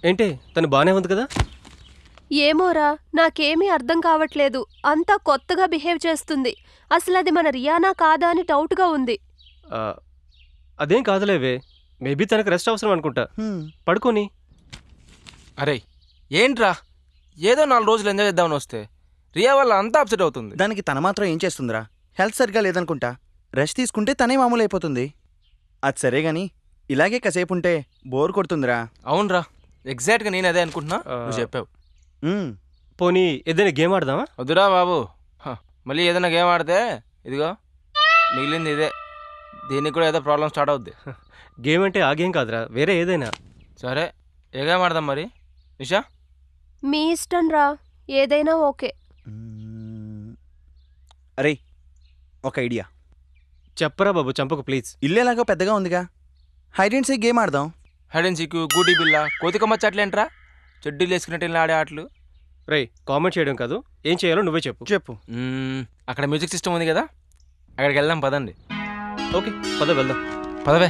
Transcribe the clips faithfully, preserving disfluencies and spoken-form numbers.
ఏంటి తను బానే ఉంది కదా? ఏమోరా, నాకేమీ అర్థం కావట్లేదు. అంతా కొత్తగా బిహేవ్ చేస్తుంది. అసలు అది మన రియానా కాదా అని డౌట్గా ఉంది. అదేం కాదులేవే, మేబీ తనకు రెస్ట్ అవసరం అనుకుంటా. పడుకోని. అరే ఏంట్రా, ఏదో నాలుగు రోజులు ఎంజాయ్ చేద్దామని వస్తే రియా వల్ల అంతా అప్సెట్ అవుతుంది. దానికి తన మాత్రం ఏం చేస్తుందిరా? హెల్త్ సరిగ్గా లేదనుకుంటా. రెస్ట్ తీసుకుంటే తనే మామూలు అయిపోతుంది. అది సరే గాని ఇలాగే కాసేపు ఉంటే బోర్ కొడుతుందిరా. అవునరా, ఎగ్జాక్ట్గా నేను అదే అనుకుంటున్నా. నువ్వు చెప్పావు. పోనీ ఏదైనా గేమ్ ఆడదామా? వద్దురా బాబు, మళ్ళీ ఏదైనా గేమ్ ఆడితే ఇదిగో మిగిలింది ఇదే. దీనికి కూడా ఏదో ప్రాబ్లం స్టార్ట్ అవుద్ది. గేమ్ అంటే ఆ గేమ్ కాదురా, వేరే ఏదైనా. సరే, ఏ గేమ్ ఆడదాం మరి నిషా? మీ ఇష్టం రా, ఏదైనా ఓకే. అరే ఒక ఐడియా చెప్పరా బాబు, చంపకు ప్లీజ్. ఇల్లేలాగో పెద్దగా ఉందిగా, హైడ్ అండ్ సీక్ గేమ్ ఆడదాం. హైడ్ అండ్ సీక్, గూటీ బిల్ల, కోతికమ్మ చెట్లేంట్రా, చెడ్డీలు వేసుకున్నట్టు ఆడే ఆటలు. రే కామెంట్ చేయడం కాదు, ఏం చేయాలో నువ్వే చెప్పు. చెప్పు. అక్కడ మ్యూజిక్ సిస్టమ్ ఉంది కదా, అక్కడికి వెళ్దాం పదండి. ఓకే పద వెళ్దాం. పదవే.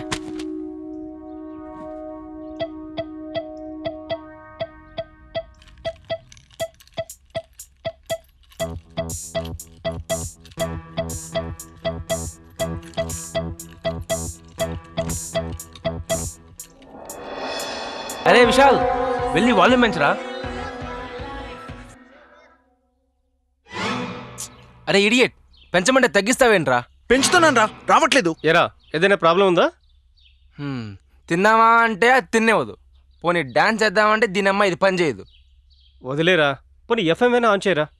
అరే విశాల్, వెళ్ళి వాల్యూమ్ పెంచరా. అరే ఇడియట్, పెంచమంటే తగ్గిస్తావేంట్రా? పెంచుతున్నాను రా, రావట్లేదు. ఎరా ఏదైనా ప్రాబ్లం ఉందా? తిందామా అంటే అది తినేవద్దు. పోనీ డాన్స్ చేద్దామంటే దీనమ్మ ఇది పని చేయదు. వదిలేరా, పోనీ ఎఫ్ఎం అయినా ఆన్ చేయరా.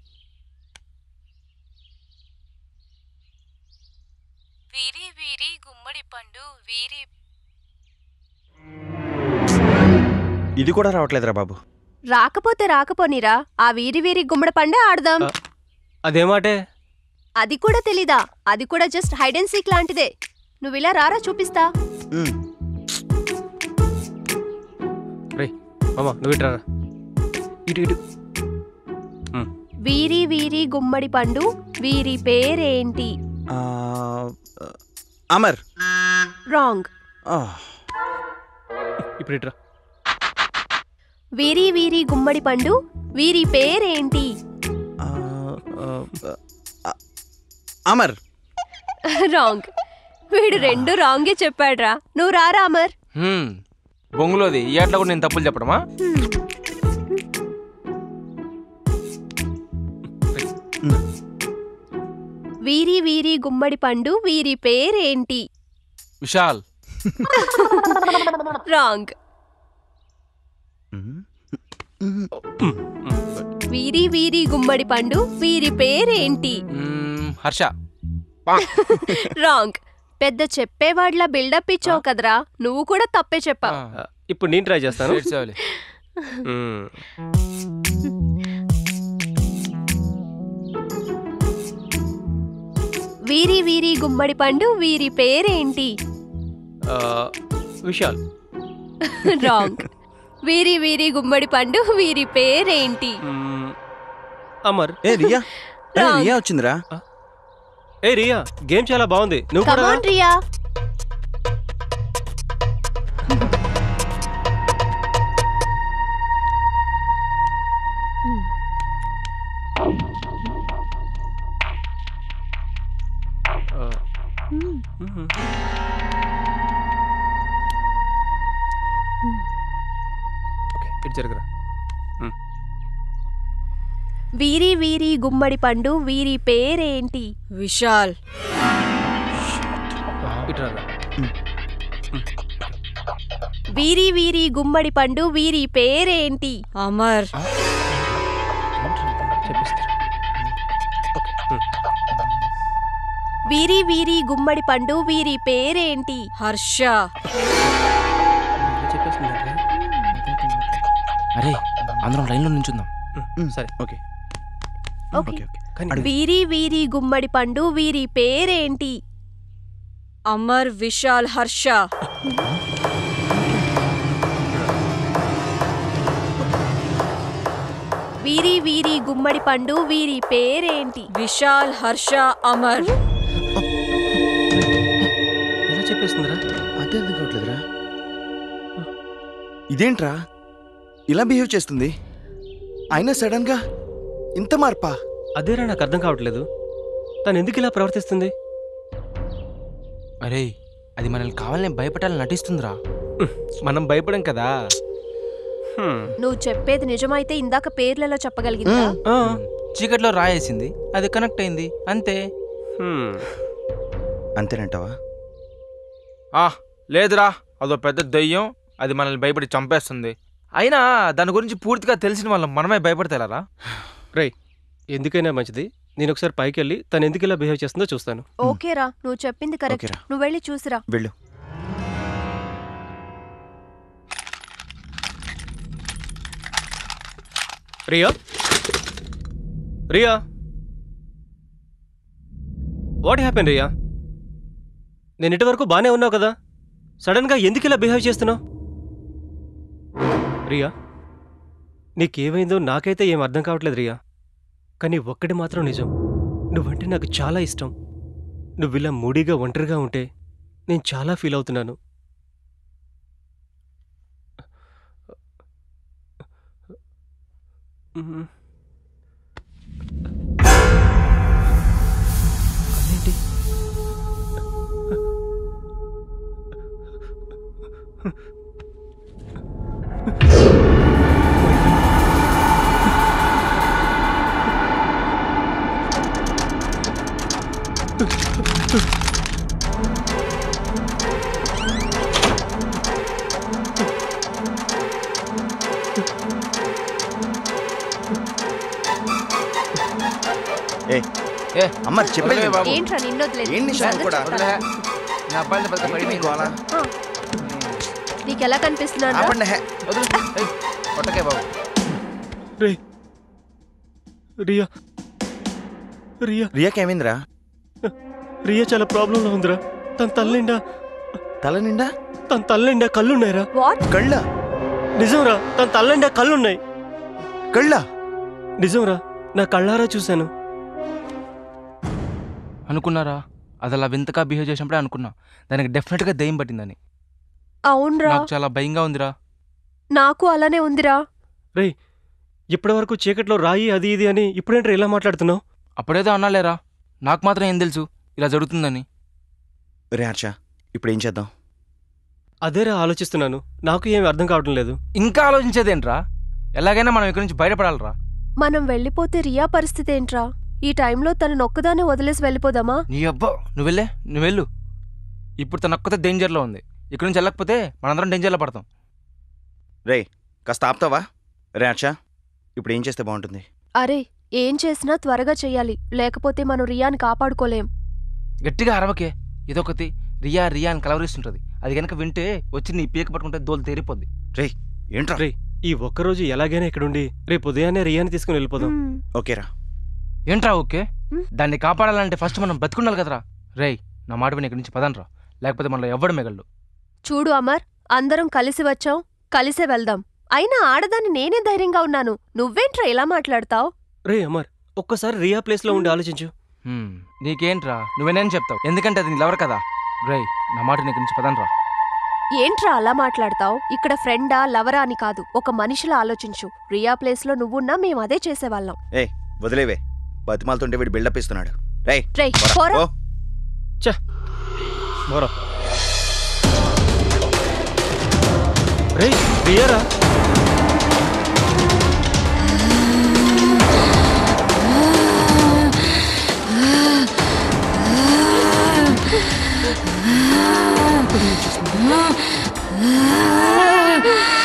వీరి వీరి గుమ్మడి పండు వీరి. ఇది కూడా రావట్లేదురా బాబు. రాకపోతే రాకపోనీరా, ఆ వీరి వీరి గుమ్మడి పండే ఆడదాం. అదేమాటే? అది కూడా తెలీదా? అది కూడా జస్ట్ హైడ్ అండ్ సీక్ లాంటిదే. నువ్వు ఇలా రారా, చూపిస్తా. రే మామా, నువ్వు ఇటు రారా. ఇటు ఇటు. వీరి వీరి గుమ్మడి పండు వీరి పేరేంటి? అమర్. రాంగ్. ఇప్పుడు ఇటురా. వీరి వీరి గుమ్మడి పండు వీరి పేరేంటి? అమర్. రాంగ్. వీడు రెండు రాంగే చెప్పాడ్రా. నువ్వు రారా అమర్. బొంగులోది ఈ ఆటలో కూడా నేను తప్పులు చెప్పడమా? వీరి వీరి గుమ్మడి పండు వీరి పేరేంటి? విశాల్. రాంగ్. వీరి వీరి గుమ్మడి పండు వీరి పేరేంటి? హర్ష. రాంగ్. పెద్ద చెప్పేవాడ్లా బిల్డప్ ఇచ్చావు కదరా, నువ్వు కూడా తప్పే చెప్పావు. ఇప్పుడు నేను ట్రై చేస్తాను. వీరి వీరి గుమ్మడి పండు వీరి పేరేంటి? విశాల్. రాంగ్. వీరి వీరి గుమ్మడి పండు వీరి పేరేంటి? అమర్. ఏ రియా, రియా వచ్చిందిరా. ఏ రియా, గేమ్ చాలా బాగుంది, నువ్వు కూడా రా. రియా. ఓకే ఇటు జరగరా. వీరి వీరి గుమ్మడి పండు వీరి పేరేంటి? విశాల్. ఇటు రా. వీరి వీరి గుమ్మడి పండు వీరి పేరేంటి? అమర్. వీరి వీరి గుమ్మడి పండు వీరి పేరేంటి? హర్ష. అరే అందరం లైన్లో నుంచుందాం. సరే ఓకే. వీరి వీరి గుమ్మడి పండు వీరి పేరేంటి? అమర్, విశాల్, హర్ష. వీరి వీరి గుమ్మడి పండు వీరి పేరేంటి? విశాల్, హర్ష, అమర్. ఎలా చెప్పేస్తుందిరా? అదే ఎందుకు కావట్లేదురా. ఇదేంట్రా, ఇలా బిహేవ్ చేస్తుంది? అయినా సడన్గా ఇంత మార్పా? అదేరా నాకు అర్థం కావట్లేదు. తను ఎందుకు ఇలా ప్రవర్తిస్తుంది? అరే అది మనల్ని కావాలని భయపడాలని నటిస్తుందిరా. మనం భయపడం కదా. హ్మ్. నువ్వు చెప్పేది నిజమైతే ఇందాక పేర్లలో చెప్పగలిగిందా? ఆ, చీకట్లో రాయేసింది, అది కనెక్ట్ అయింది అంతే. హ్మ్. అంతేనంటావా? ఆ లేదురా, అదో పెద్ద దయ్యం, అది మనల్ని భయపడి చంపేస్తుంది. అయినా దాని గురించి పూర్తిగా తెలిసిన వాళ్ళం మనమే భయపడతారా? రేయ్, ఎందుకైనా మంచిది నేను ఒకసారి పైకి వెళ్ళి తను ఎందుకు ఇలా బిహేవ్ చేస్తుందో చూస్తాను. ఓకేరా, నువ్వు చెప్పింది కరెక్ట్. ఓకేరా. నువ్వు వెళ్ళి చూసిరా. వెళ్ళు. Riya Riya what happen Riya? నేను ఇటు వరకు బాగానే ఉన్నావు కదా, సడన్గా ఎందుకు ఇలా బిహేవ్ చేస్తున్నావు? రియా, నీకేమైందో నాకైతే ఏం అర్థం కావట్లేదు రియా. కానీ ఒక్కటి మాత్రం నిజం, నువ్వంటే నాకు చాలా ఇష్టం. నువ్వు ఇలా మూడీగా ఒంటరిగా ఉంటే నేను చాలా ఫీల్ అవుతున్నాను. మ్మ్. అదేంటి? ఏ ఏ అమ్మ చెప్పేది వదిలే బాబు. ఏంట్రా నిన్నొద్దులేదు? ఏం నిషా అందరూ కూడా? చెప్తారా? నా అబ్బాయిని పెద్ద ఏంటి భయం మీ గోల? ఆ. నీకెలా కనిపిస్తున్నాను? ఆపండి హే. వదిలే. ఏయ్, కొట్టకే బాబు. రే రియా రియా రియాకేమైందిరా? రియా చాలా ప్రాబ్లంలో ఉందిరా. తన తల్లిండా తల నిండా తన తల్లిండా కళ్ళున్నాయిరా. వాట్? కళ్ళ నిజంరా, తన తల్లిండా కళ్ళున్నాయి. కళ్ళ నిజంరా, నా కళ్ళారా చూశాను. అనుకున్నారా? అది అలా వింతగా బిహేవ్ చేసినప్పుడే అనుకున్నా దానికి డెఫినెట్గా దయ్యం పట్టిందని. అవునరా, నాకు చాలా భయంగా ఉందిరా. నాకు అలానే ఉందిరా. రే, ఇప్పటి వరకు చీకట్లో రాయి అది ఇది అని ఇప్పుడేంట్రా ఇలా మాట్లాడుతున్నావు? అప్పుడేదో అన్నాలేరా, నాకు మాత్రం ఏం తెలుసు ఇలా జరుగుతుందని. రే హర్ష, ఇప్పుడు ఏం చేద్దాం? అదేరా ఆలోచిస్తున్నాను, నాకు ఏమి అర్థం కావడం లేదు. ఇంకా ఆలోచించేదేంట్రా? ఎలాగైనా మనం ఇక్కడి నుంచి బయటపడాలరా. మనం వెళ్ళిపోతే రియా పరిస్థితి ఏంట్రా? ఈ టైంలో తను నొక్కదాన్ని వదిలేసి వెళ్ళిపోదామా? నీ అబ్బా, నువ్వు వెళ్ళే నువ్వు వెళ్ళు. ఇప్పుడు తన ఒక్కతే డేంజర్లో ఉంది. ఇక్కడి నుంచి వెళ్ళకపోతే మనందరం డేంజర్లో పడతాం. రే కాస్త ఆపుతావా? రే హర్ష, ఇప్పుడు ఏం చేస్తే బాగుంటుంది? అరే, ఏం చేసినా త్వరగా చెయ్యాలి, లేకపోతే మనం రియాని కాపాడుకోలేం. గట్టిగా అరవకే. ఇదొకటి రియా రియా అని కలవరిస్తుంటుంది. అది కనుక వింటే వచ్చి నీ పీక పట్టుకుంటే దోలు తేరిపోద్ది. రే ఏంట్రా? రే, ఈ ఒక్కరోజు ఎలాగైనా ఇక్కడుండి రేపు ఉదయాన్నే రియాని తీసుకుని వెళ్ళిపోదాం. మ్మ్. ఓకేరా. ఏంట్రా ఓకే? హ్మ్? దాన్ని కాపాడాలంటే ఫస్ట్ మనం బతుకుండాలి కదరా. రేయ్, నా మాట విని ఇక్కడి నుంచి పదనరా, లేకపోతే మనలో ఎవ్వడు మిగలడు. చూడు అమర్, అందరం కలిసి వచ్చాం, కలిసే వెళ్దాం. అయినా ఆడదాన్ని నేనే ధైర్యంగా ఉన్నాను, నువ్వేంట్రా ఇలా మాట్లాడతావు? రే అమర్, ఒక్కసారి రియా ప్లేస్ లో ఉండి ఆలోచించు. హ్మ్, నీకేంట్రా, నువ్వేనేం చెప్తావు, ఎందుకంటే అది నీ లవర్ కదా. రేయ్, నా మాట విని ఇక్కడి నుంచి పదనరా. ఏంట్రా అలా మాట్లాడతావు? ఇక్కడ ఫ్రెండా లవరా అని కాదు, ఒక మనిషిలా ఆలోచించు. రియా ప్లేస్ లో నువ్వున్నా మేము అదే చేసేవాళ్ళం. ఏ వదిలేవే, బతిమాలతుంటే వీడు బిల్డప్ ఇస్తున్నాడు. రే రేయ్, పోరా. ఓ చ బోరా. రే రియారా. ఆ